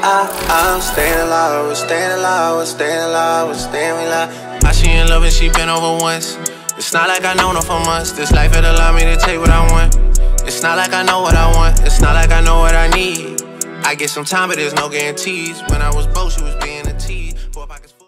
I'm staying alive, we're staying alive, we're staying alive, we're staying alive. How she in love and she been over once. It's not like I known her for months. This life had allowed me to take what I want. It's not like I know what I want. It's not like I know what I need. I get some time, but there's no guarantees. When I was broke, she was being a tease.